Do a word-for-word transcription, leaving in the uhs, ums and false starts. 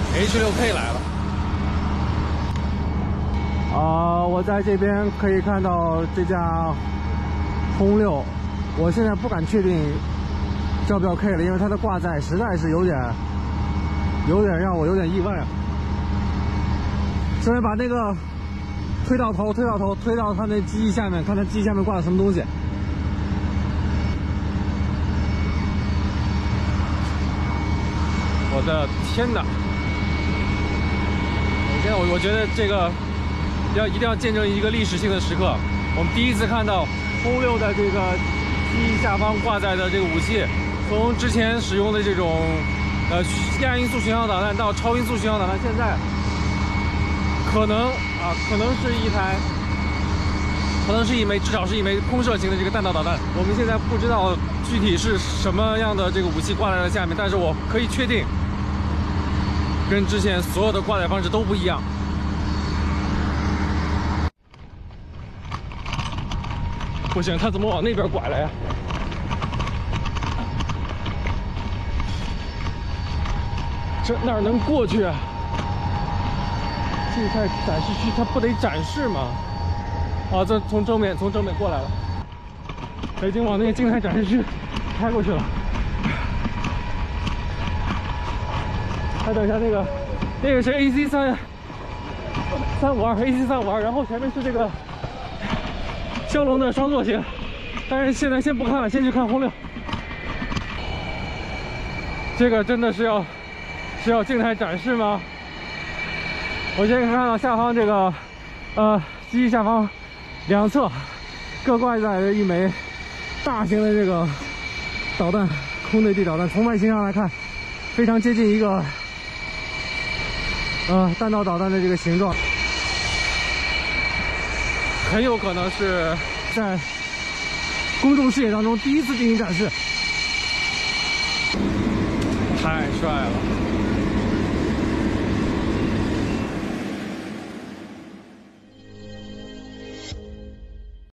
H 六 K 来了。 啊、呃，我在这边可以看到这架轰六，我现在不敢确定叫不叫 K 了，因为它的挂载实在是有点，有点让我有点意外啊。首先把那个推到头，推到头，推到它那机翼下面，看它机翼下面挂的什么东西。 我的天哪！我现在我我觉得这个要一定要见证一个历史性的时刻。我们第一次看到轰六的这个机翼下方挂载的这个武器，从之前使用的这种呃亚音速巡航导弹到超音速巡航导弹，现在可能啊可能是一台，可能是一枚至少是一枚空射型的这个弹道导弹。我们现在不知道具体是什么样的这个武器挂在了下面，但是我可以确定，跟之前所有的挂载方式都不一样。不行，它怎么往那边拐了呀？这哪能过去啊？静态展示区它不得展示吗？啊，这从正面从正面过来了，已经往那个静态展示区开过去了。还等一下，那个那个是 A C 三三五二 A C 三五二，然后前面是这个骁龙的双座型，但是现在先不看了，先去看轰六。这个真的是要是要静态展示吗？我现在看到下方这个呃机翼下方两侧各挂载着一枚大型的这个导弹，空对地导弹，从外形上来看非常接近一个呃弹道导弹的这个形状，很有可能是在公众视野当中第一次进行展示。 太帅了！